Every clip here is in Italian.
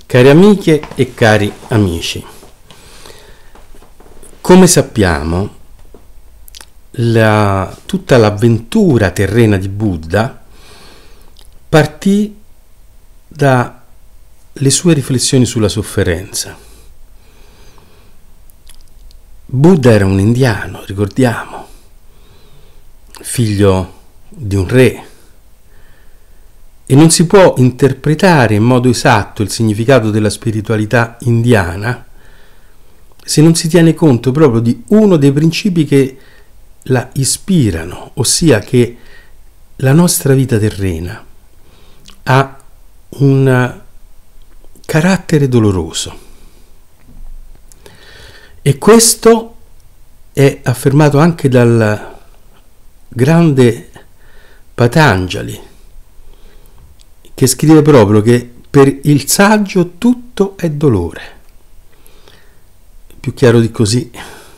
Cari amiche e cari amici, come sappiamo, tutta l'avventura terrena di Buddha partì dalle sue riflessioni sulla sofferenza. Buddha era un indiano, ricordiamo, figlio di un re, e non si può interpretare in modo esatto il significato della spiritualità indiana se non si tiene conto proprio di uno dei principi che la ispirano, ossia che la nostra vita terrena ha un carattere doloroso. E questo è affermato anche dal grande Patanjali, che scrive proprio che per il saggio tutto è dolore. Più chiaro di così.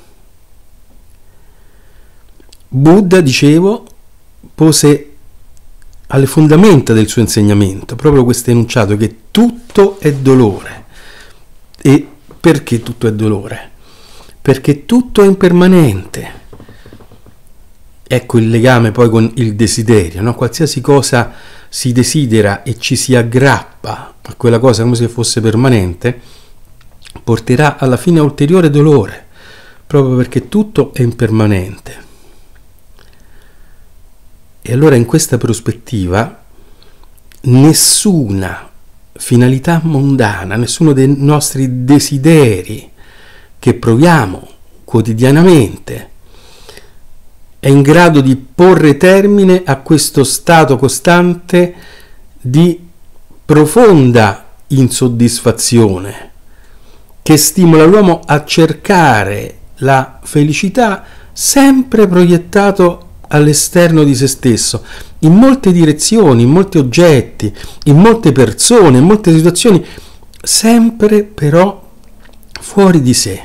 Buddha, dicevo, pose alle fondamenta del suo insegnamento proprio questo enunciato che tutto è dolore. E perché tutto è dolore? Perché tutto è impermanente. Ecco il legame poi con il desiderio, no? Qualsiasi cosa si desidera e ci si aggrappa a quella cosa come se fosse permanente, porterà alla fine a ulteriore dolore, proprio perché tutto è impermanente. E allora in questa prospettiva nessuna finalità mondana, nessuno dei nostri desideri che proviamo quotidianamente è in grado di porre termine a questo stato costante di profonda insoddisfazione che stimola l'uomo a cercare la felicità sempre proiettato all'esterno di se stesso, in molte direzioni, in molti oggetti, in molte persone, in molte situazioni, sempre però fuori di sé.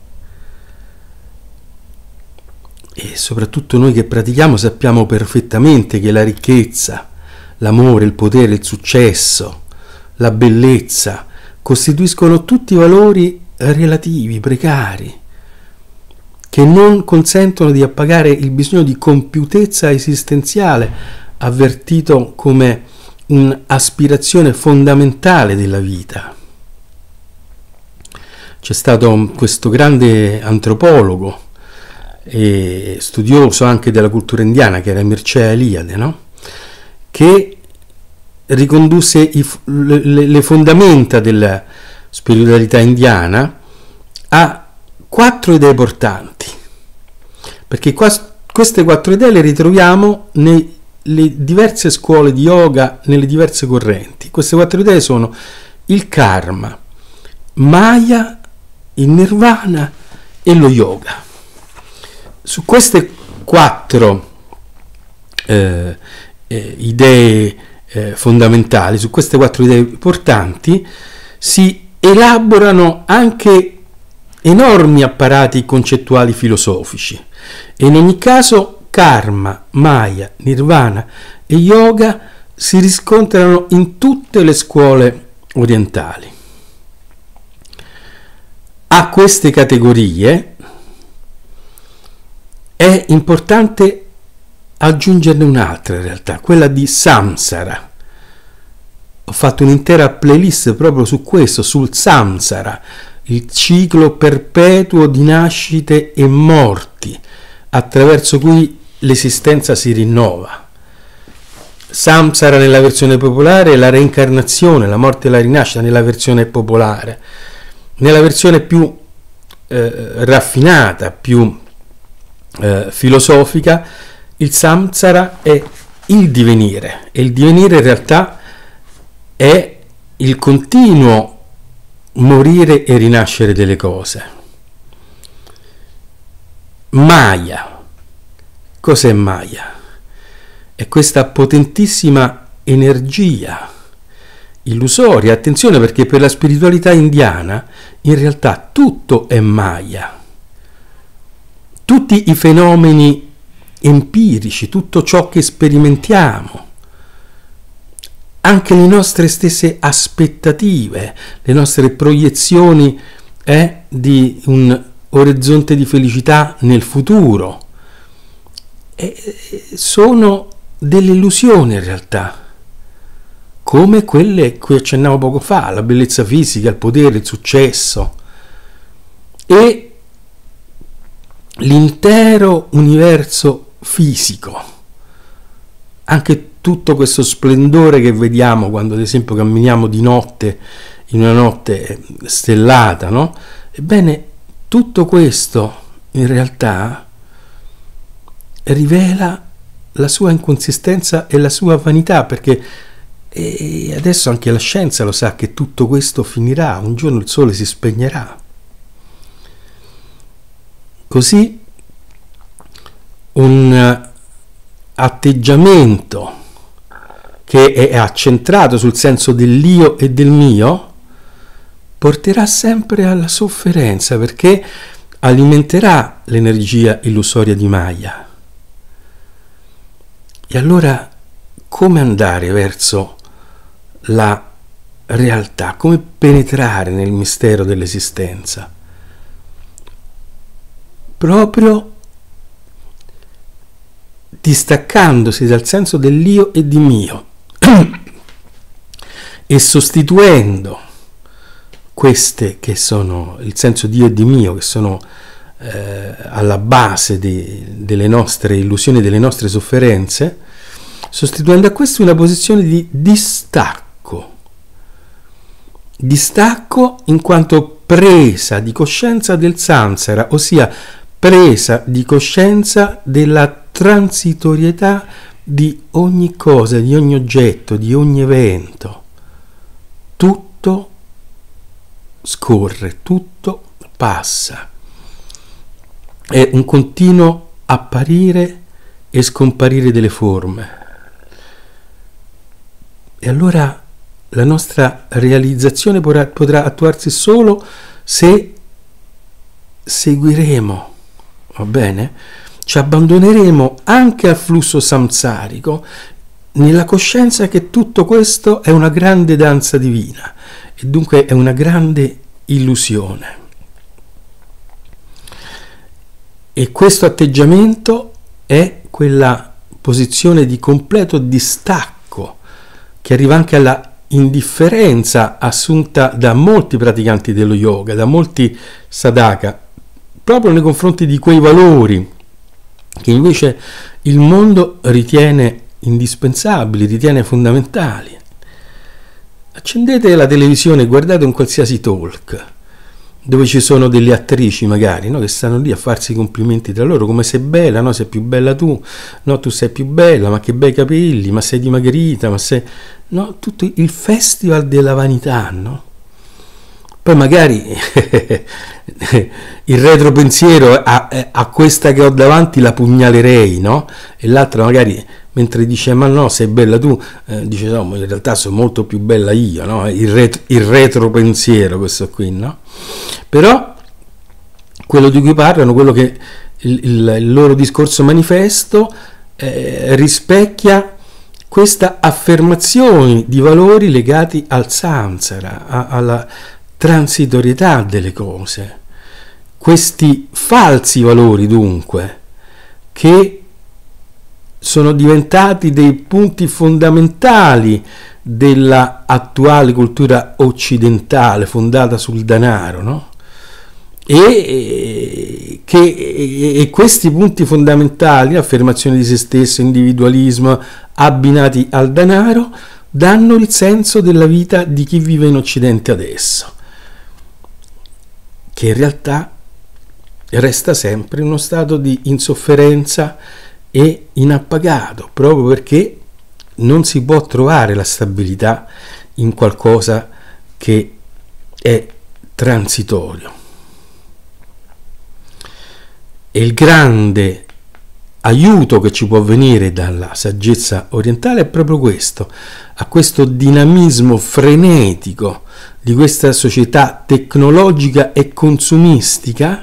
E soprattutto noi che pratichiamo sappiamo perfettamente che la ricchezza, l'amore, il potere, il successo, la bellezza costituiscono tutti valori relativi, precari, che non consentono di appagare il bisogno di compiutezza esistenziale, avvertito come un'aspirazione fondamentale della vita. C'è stato questo grande antropologo e studioso anche della cultura indiana, che era Mircea Eliade, no? Che ricondusse le fondamenta della spiritualità indiana a 4 idee portanti, perché queste 4 idee le ritroviamo nelle diverse scuole di yoga, nelle diverse correnti. Queste 4 idee sono il karma, Maya, il nirvana e lo yoga. Su queste 4 idee fondamentali, su queste 4 idee portanti, si elaborano anche enormi apparati concettuali filosofici. E in ogni caso karma, maya, nirvana e yoga si riscontrano in tutte le scuole orientali. A queste categorie è importante aggiungerne un'altra in realtà, quella di samsara. Ho fatto un'intera playlist proprio su questo, sul samsara, il ciclo perpetuo di nascite e morti, attraverso cui l'esistenza si rinnova. Samsara nella versione popolare è la reincarnazione, la morte e la rinascita nella versione popolare. Nella versione più raffinata, più filosofica, il samsara è il divenire, e il divenire in realtà è il continuo morire e rinascere delle cose. Maya. Cos'è Maya? È questa potentissima energia illusoria. Attenzione, perché per la spiritualità indiana in realtà tutto è Maya. Tutti i fenomeni empirici, tutto ciò che sperimentiamo anche le nostre stesse aspettative, le nostre proiezioni di un orizzonte di felicità nel futuro, sono delle illusioni in realtà, come quelle cui accennavo poco fa, la bellezza fisica, il potere, il successo e l'intero universo fisico, anche tutto questo splendore che vediamo quando ad esempio camminiamo di notte in una notte stellata, no? Ebbene, tutto questo in realtà rivela la sua inconsistenza e la sua vanità, perché adesso anche la scienza lo sa che tutto questo finirà, un giorno il sole si spegnerà. Così un atteggiamento che è accentrato sul senso dell'io e del mio porterà sempre alla sofferenza, perché alimenterà l'energia illusoria di Maya. E allora come andare verso la realtà? Come penetrare nel mistero dell'esistenza? Proprio distaccandosi dal senso dell'io e di mio e sostituendo queste che sono il senso di io e di mio, che sono alla base delle nostre illusioni, delle nostre sofferenze, sostituendo a questo una posizione di distacco in quanto presa di coscienza del samsara, ossia presa di coscienza della transitorietà di ogni cosa, di ogni oggetto, di ogni evento. Tutto scorre, tutto passa. È un continuo apparire e scomparire delle forme. E allora la nostra realizzazione potrà attuarsi solo se seguiremo, va bene? Ci abbandoneremo anche al flusso samsarico nella coscienza che tutto questo è una grande danza divina e dunque è una grande illusione. E questo atteggiamento è quella posizione di completo distacco che arriva anche alla indifferenza assunta da molti praticanti dello yoga, da molti sadhaka, proprio nei confronti di quei valori che invece il mondo ritiene indispensabili, ritiene fondamentali. Accendete la televisione e guardate un qualsiasi talk dove ci sono delle attrici magari, no, che stanno lì a farsi i complimenti tra loro, come sei bella, no, sei più bella tu, no, tu sei più bella, ma che bei capelli, ma sei dimagrita, ma sei... no, tutto il festival della vanità, no? Poi magari il retropensiero a questa che ho davanti la pugnalerei, no? E l'altra magari mentre dice ma no, sei bella tu, dice no, ma in realtà sono molto più bella io, no? Il retropensiero questo qui, no? Però quello di cui parlano, quello che il loro discorso manifesto rispecchia questa affermazione di valori legati al samsara, alla transitorietà delle cose. Questi falsi valori dunque che sono diventati dei punti fondamentali della attuale cultura occidentale fondata sul denaro, no? E questi punti fondamentali, affermazione di se stesso, individualismo abbinati al denaro, danno il senso della vita di chi vive in Occidente adesso, che in realtà resta sempre in uno stato di insofferenza e inappagato, proprio perché non si può trovare la stabilità in qualcosa che è transitorio. E il grande aiuto che ci può venire dalla saggezza orientale è proprio questo, a questo dinamismo frenetico di questa società tecnologica e consumistica,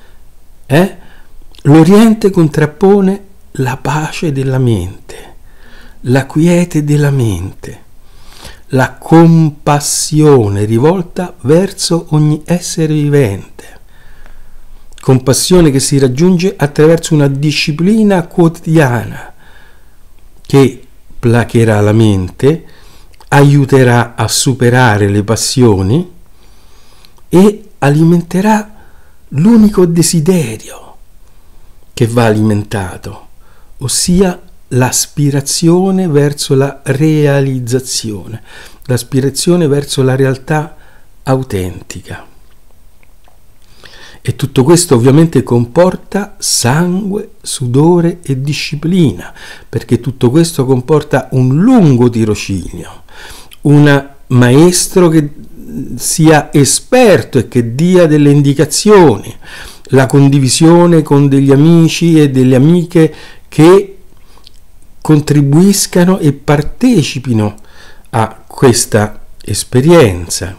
l'Oriente contrappone la pace della mente, la quiete della mente, la compassione rivolta verso ogni essere vivente. Compassione che si raggiunge attraverso una disciplina quotidiana che placherà la mente, aiuterà a superare le passioni e alimenterà l'unico desiderio che va alimentato, ossia l'aspirazione verso la realizzazione, l'aspirazione verso la realtà autentica. E tutto questo ovviamente comporta sangue, sudore e disciplina, perché tutto questo comporta un lungo tirocinio, un maestro che sia esperto e che dia delle indicazioni, la condivisione con degli amici e delle amiche che contribuiscano e partecipino a questa esperienza.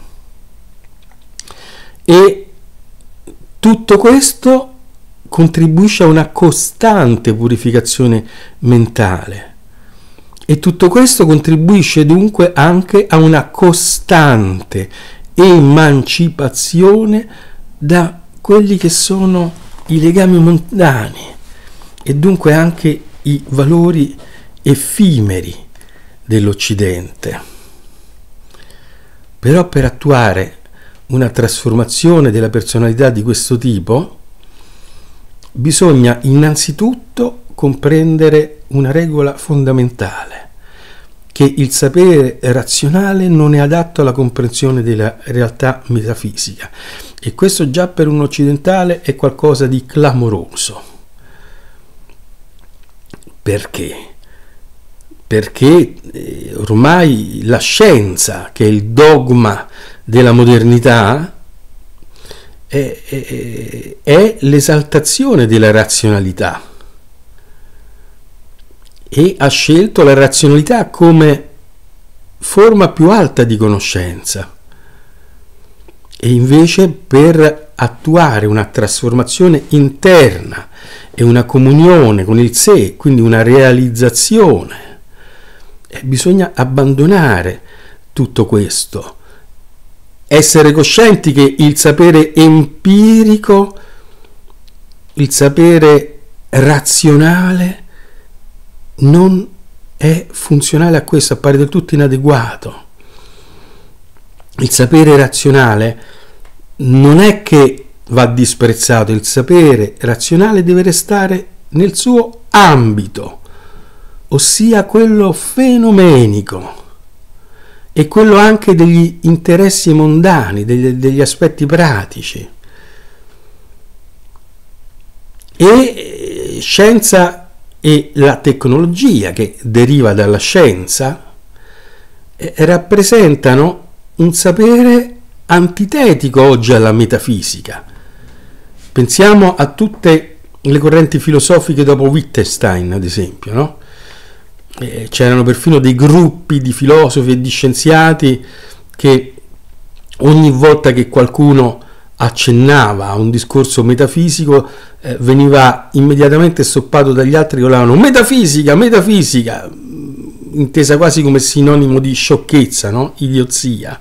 E tutto questo contribuisce a una costante purificazione mentale e tutto questo contribuisce dunque anche a una costante emancipazione da quelli che sono i legami mondani e dunque anche i valori effimeri dell'Occidente. Però per attuare una trasformazione della personalità di questo tipo bisogna innanzitutto comprendere una regola fondamentale, che il sapere razionale non è adatto alla comprensione della realtà metafisica, e questo già per un occidentale è qualcosa di clamoroso. Perché? Perché ormai la scienza, che è il dogma della modernità, è l'esaltazione della razionalità e ha scelto la razionalità come forma più alta di conoscenza. E invece per attuare una trasformazione interna e una comunione con il sé, quindi una realizzazione, bisogna abbandonare tutto questo. Essere coscienti che il sapere empirico, il sapere razionale non è funzionale a questo, appare del tutto inadeguato. Il sapere razionale non è che va disprezzato, il sapere razionale deve restare nel suo ambito, ossia quello fenomenico e quello anche degli interessi mondani, degli aspetti pratici. E scienza e la tecnologia che deriva dalla scienza rappresentano un sapere antitetico oggi alla metafisica. Pensiamo a tutte le correnti filosofiche dopo Wittgenstein, ad esempio, no? C'erano perfino dei gruppi di filosofi e di scienziati che ogni volta che qualcuno accennava a un discorso metafisico veniva immediatamente stoppato dagli altri che urlavano metafisica, metafisica, intesa quasi come sinonimo di sciocchezza, no? Idiozia.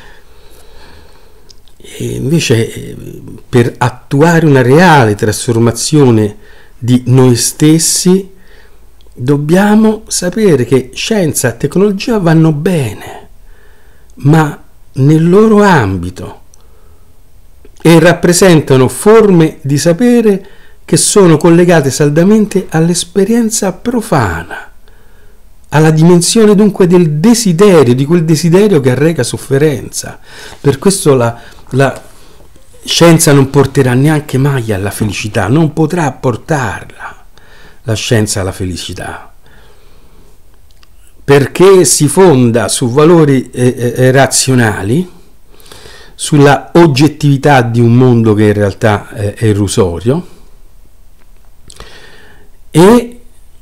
E invece per attuare una reale trasformazione di noi stessi dobbiamo sapere che scienza e tecnologia vanno bene, ma nel loro ambito, e rappresentano forme di sapere che sono collegate saldamente all'esperienza profana, alla dimensione dunque del desiderio, di quel desiderio che arreca sofferenza. Per questo la scienza non porterà neanche mai alla felicità, non potrà portarla la scienza alla felicità, perché si fonda su valori razionali, sulla oggettività di un mondo che in realtà è illusorio, e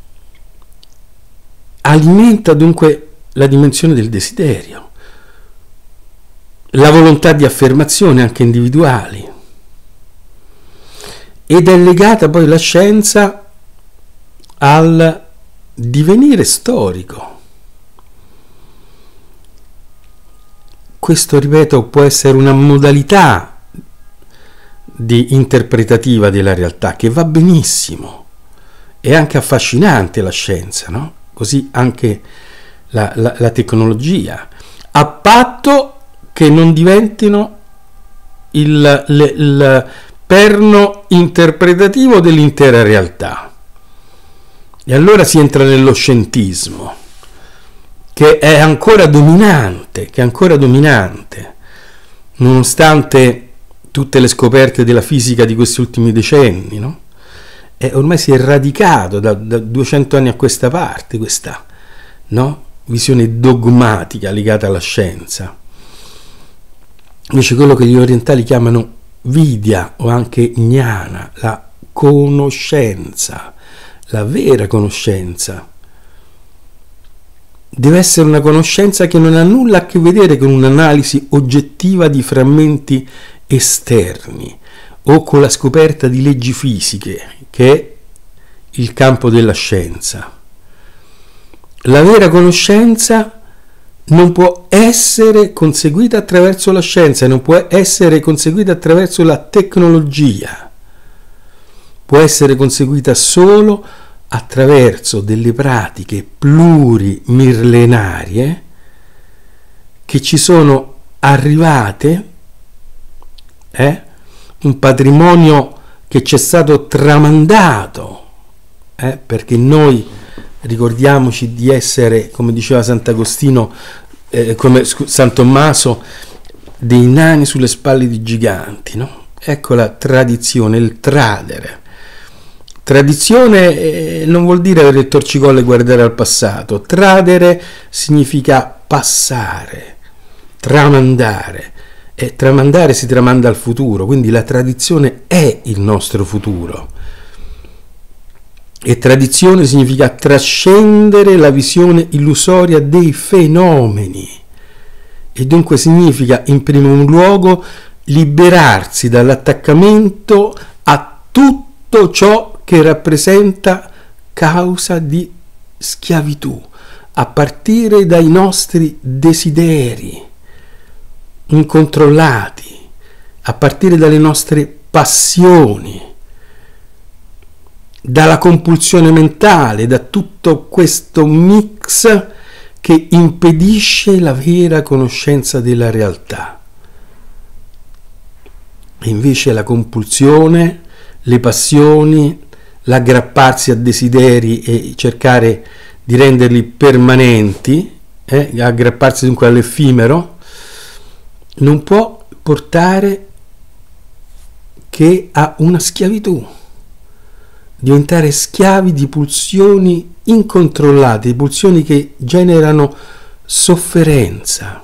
alimenta dunque la dimensione del desiderio, la volontà di affermazione anche individuali, ed è legata poi la scienza al divenire storico. questo, ripeto, può essere una modalità di interpretativa della realtà che va benissimo. È anche affascinante la scienza, no? Così anche la tecnologia, a patto che non diventino il perno interpretativo dell'intera realtà. E allora si entra nello scientismo, che è ancora dominante, nonostante tutte le scoperte della fisica di questi ultimi decenni, no? E ormai si è radicato da 200 anni a questa parte questa, no? Visione dogmatica legata alla scienza. Invece quello che gli orientali chiamano vidya o anche jnana, la conoscenza, la vera conoscenza, deve essere una conoscenza che non ha nulla a che vedere con un'analisi oggettiva di frammenti esterni o con la scoperta di leggi fisiche, che è il campo della scienza. La vera conoscenza non può essere conseguita attraverso la scienza, non può essere conseguita attraverso la tecnologia, può essere conseguita solo attraverso delle pratiche plurimillenarie che ci sono arrivate, un patrimonio che ci è stato tramandato, perché noi ricordiamoci di essere, come diceva Sant'Agostino, come San Tommaso, dei nani sulle spalle di giganti, no? Ecco la tradizione, il tradere. Tradizione non vuol dire avere il torcicollo e guardare al passato. Tradere significa passare, tramandare. E tramandare si tramanda al futuro, quindi la tradizione è il nostro futuro. E tradizione significa trascendere la visione illusoria dei fenomeni. E dunque significa, in primo luogo, liberarsi dall'attaccamento a tutto ciò che rappresenta causa di schiavitù, a partire dai nostri desideri incontrollati, a partire dalle nostre passioni, dalla compulsione mentale, da tutto questo mix che impedisce la vera conoscenza della realtà. E invece la compulsione, le passioni, l'aggrapparsi a desideri e cercare di renderli permanenti, aggrapparsi dunque all'effimero, non può portare che a una schiavitù, diventare schiavi di pulsioni incontrollate, di pulsioni che generano sofferenza.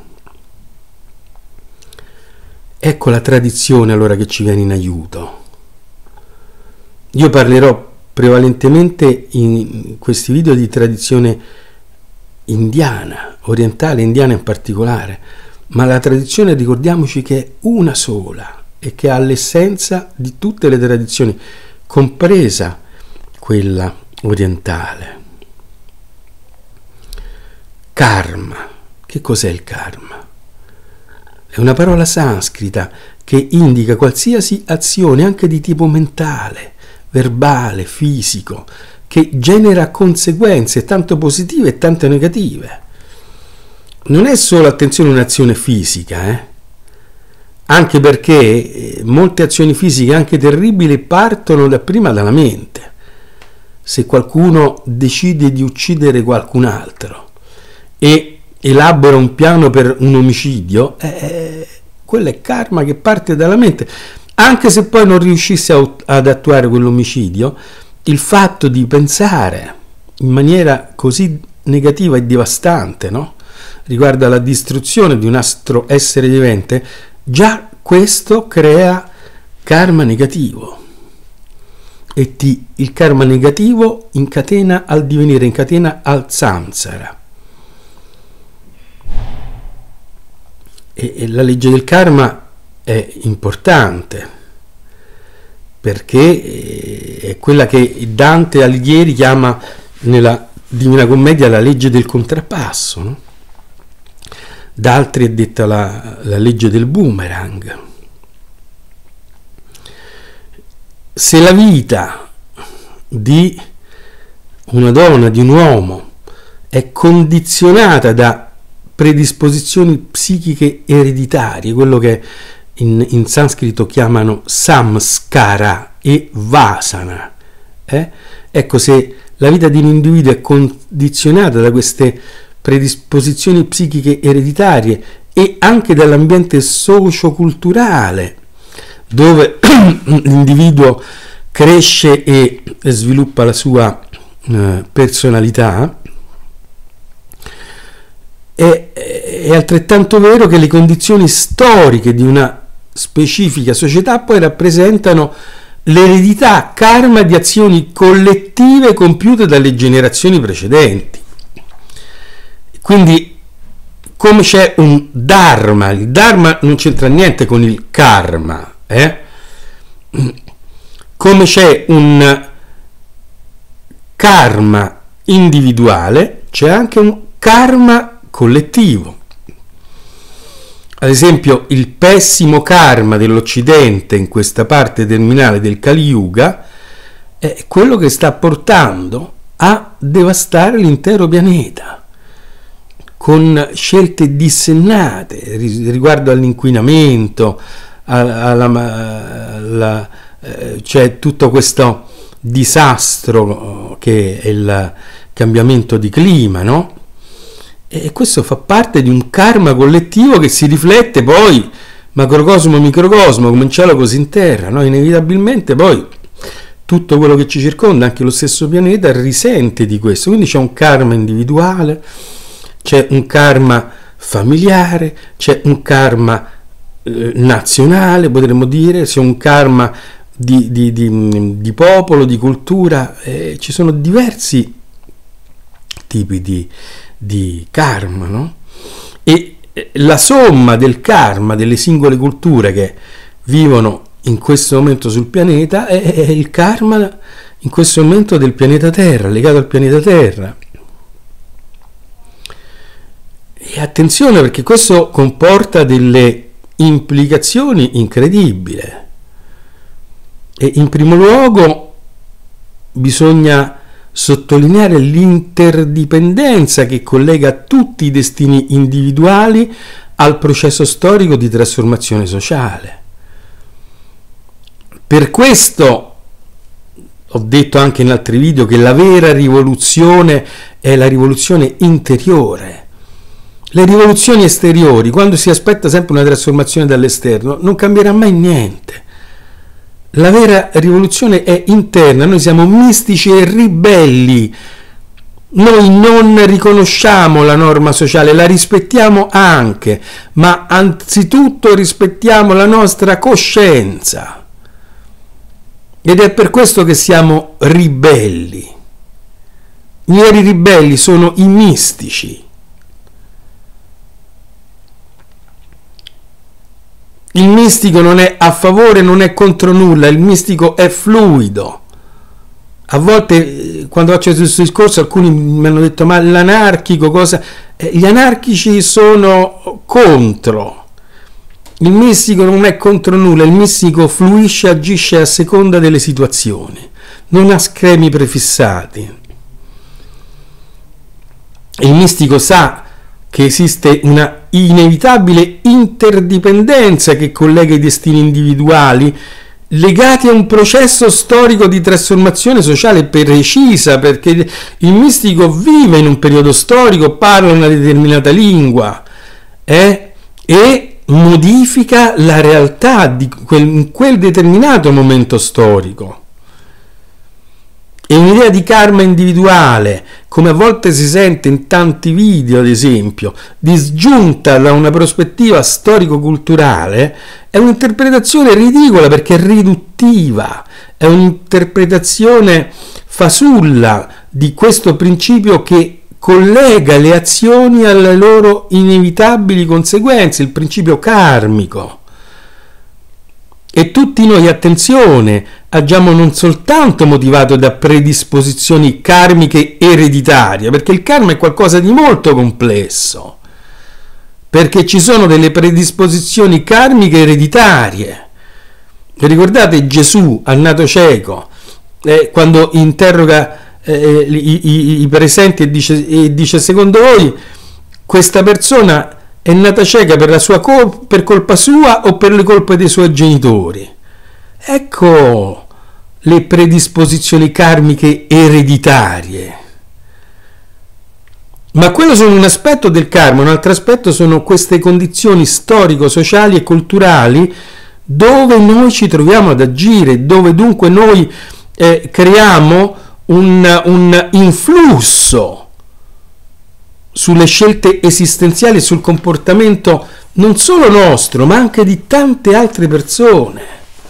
Ecco la tradizione allora che ci viene in aiuto. Io parlerò prevalentemente in questi video di tradizione indiana, orientale, indiana in particolare, ma la tradizione, ricordiamoci che è una sola e che ha l'essenza di tutte le tradizioni, compresa quella orientale. Karma. Che cos'è il karma? È una parola sanscrita che indica qualsiasi azione, anche di tipo mentale, verbale, fisico, che genera conseguenze tanto positive e tanto negative. Non è solo, attenzione, un'azione fisica, anche perché molte azioni fisiche, anche terribili, partono dapprima dalla mente. Se qualcuno decide di uccidere qualcun altro e elabora un piano per un omicidio, quello è karma che parte dalla mente. Anche se poi non riuscisse ad attuare quell'omicidio, il fatto di pensare in maniera così negativa e devastante, no? Riguardo alla distruzione di un altro essere vivente, già questo crea karma negativo. E il karma negativo incatena al divenire, incatena al samsara. E la legge del karma è importante perché è quella che Dante Alighieri chiama nella Divina Commedia la legge del contrappasso, no? da altri è detta la legge del boomerang. Se la vita di una donna, di un uomo, è condizionata da predisposizioni psichiche ereditarie, quello che in sanscrito chiamano samskara e vasana, ecco, se la vita di un individuo è condizionata da queste predisposizioni psichiche ereditarie e anche dall'ambiente socioculturale dove l'individuo cresce e sviluppa la sua personalità, è altrettanto vero che le condizioni storiche di una specifica società poi rappresentano l'eredità karma di azioni collettive compiute dalle generazioni precedenti. Quindi, come c'è un dharma, il dharma non c'entra niente con il karma, come c'è un karma individuale, c'è anche un karma collettivo. Ad esempio, il pessimo karma dell'Occidente in questa parte terminale del Kali Yuga è quello che sta portando a devastare l'intero pianeta, con scelte dissennate riguardo all'inquinamento, c'è tutto questo disastro che è il cambiamento di clima, no? E questo fa parte di un karma collettivo che si riflette poi macrocosmo, microcosmo, come in cielo così in terra, no? Inevitabilmente poi tutto quello che ci circonda, anche lo stesso pianeta, risente di questo. Quindi c'è un karma individuale, c'è un karma familiare, c'è un karma nazionale, potremmo dire, c'è un karma di popolo, di cultura, ci sono diversi tipi di karma, no? E la somma del karma delle singole culture che vivono in questo momento sul pianeta è il karma in questo momento del pianeta Terra, legato al pianeta Terra. E attenzione, perché questo comporta delle implicazioni incredibili. E in primo luogo bisogna sottolineare l'interdipendenza che collega tutti i destini individuali al processo storico di trasformazione sociale. Per questo ho detto anche in altri video che la vera rivoluzione è la rivoluzione interiore. Le rivoluzioni esteriori, quando si aspetta sempre una trasformazione dall'esterno, non cambierà mai niente. La vera rivoluzione è interna, noi siamo mistici e ribelli, noi non riconosciamo la norma sociale, la rispettiamo anche, ma anzitutto rispettiamo la nostra coscienza. Ed è per questo che siamo ribelli. I veri ribelli sono i mistici. Il mistico non è a favore, non è contro nulla, il mistico è fluido. A volte, quando faccio questo discorso, alcuni mi hanno detto: ma l'anarchico cosa? Gli anarchici sono contro. Il mistico non è contro nulla, il mistico fluisce, agisce a seconda delle situazioni, non ha schemi prefissati. Il mistico sa che esiste una inevitabile interdipendenza che collega i destini individuali legati a un processo storico di trasformazione sociale precisa, perché il mistico vive in un periodo storico, parla una determinata lingua e modifica la realtà di quel determinato momento storico. E un'idea di karma individuale, come a volte si sente in tanti video, ad esempio, disgiunta da una prospettiva storico-culturale, è un'interpretazione ridicola perché è riduttiva, è un'interpretazione fasulla di questo principio che collega le azioni alle loro inevitabili conseguenze, il principio karmico. E tutti noi, attenzione, agiamo non soltanto motivato da predisposizioni karmiche ereditarie, perché il karma è qualcosa di molto complesso. perché ci sono delle predisposizioni karmiche ereditarie. Ricordate Gesù al nato cieco, quando interroga i presenti e dice secondo voi questa persona è nata cieca per colpa sua o per le colpe dei suoi genitori? Ecco le predisposizioni karmiche ereditarie. Ma quello sono un aspetto del karma, un altro aspetto sono queste condizioni storico-sociali e culturali dove noi ci troviamo ad agire, dove dunque noi creiamo un influsso sulle scelte esistenziali e sul comportamento non solo nostro, ma anche di tante altre persone.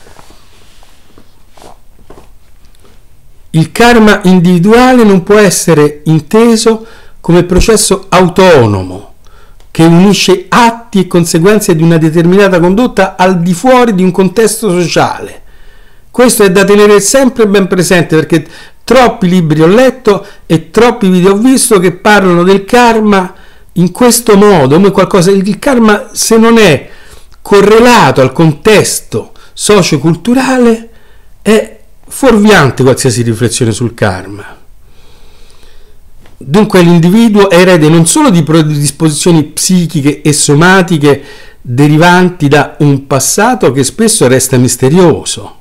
Il karma individuale non può essere inteso come processo autonomo che unisce atti e conseguenze di una determinata condotta al di fuori di un contesto sociale. Questo è da tenere sempre ben presente, perché troppi libri ho letto e troppi video ho visto che parlano del karma in questo modo, come qualcosa. Il karma, se non è correlato al contesto socioculturale, è fuorviante qualsiasi riflessione sul karma. Dunque l'individuo è erede non solo di predisposizioni psichiche e somatiche derivanti da un passato che spesso resta misterioso,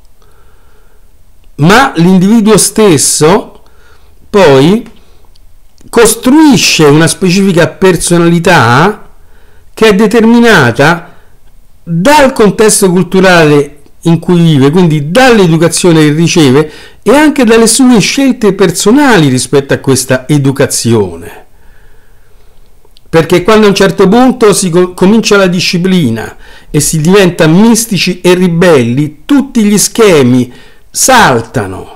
ma l'individuo stesso poi costruisce una specifica personalità che è determinata dal contesto culturale in cui vive, quindi dall'educazione che riceve e anche dalle sue scelte personali rispetto a questa educazione. Perché quando a un certo punto si comincia la disciplina e si diventa mistici e ribelli, tutti gli schemi saltano.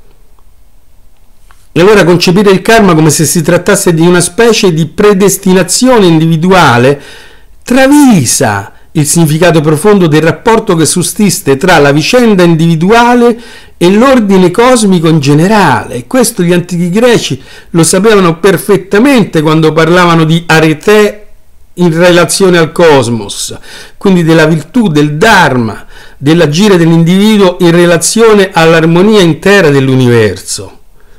E allora concepire il karma come se si trattasse di una specie di predestinazione individuale travisa il significato profondo del rapporto che sussiste tra la vicenda individuale e l'ordine cosmico in generale. Questo gli antichi greci lo sapevano perfettamente quando parlavano di arete in relazione al cosmos, quindi della virtù, del dharma, dell'agire dell'individuo in relazione all'armonia intera dell'universo.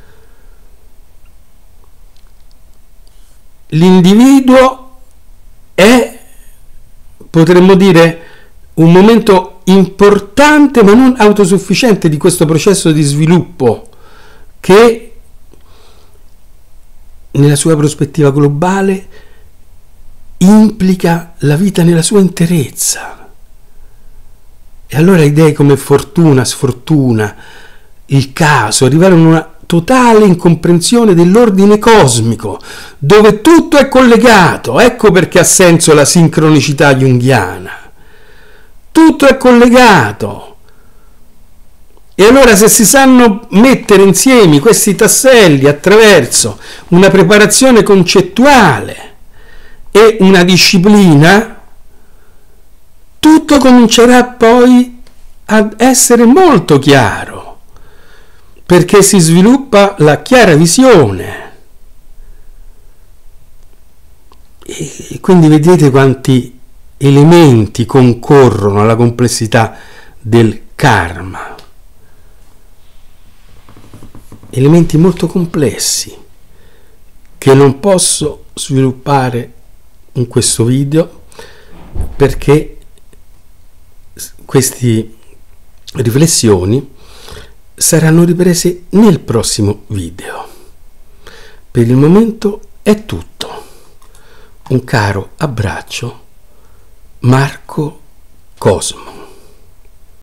L'individuo è, potremmo dire, un momento importante ma non autosufficiente di questo processo di sviluppo che nella sua prospettiva globale implica la vita nella sua interezza. E allora idee come fortuna, sfortuna, il caso arrivarono a una totale incomprensione dell'ordine cosmico, dove tutto è collegato. Ecco perché ha senso la sincronicità junghiana. Tutto è collegato. E allora se si sanno mettere insieme questi tasselli attraverso una preparazione concettuale e una disciplina, tutto comincerà poi ad essere molto chiaro, perché si sviluppa la chiara visione. E quindi vedete quanti elementi concorrono alla complessità del karma. Elementi molto complessi che non posso sviluppare in questo video perché queste riflessioni saranno riprese nel prossimo video. Per il momento è tutto. Un caro abbraccio, Marco Cosmo.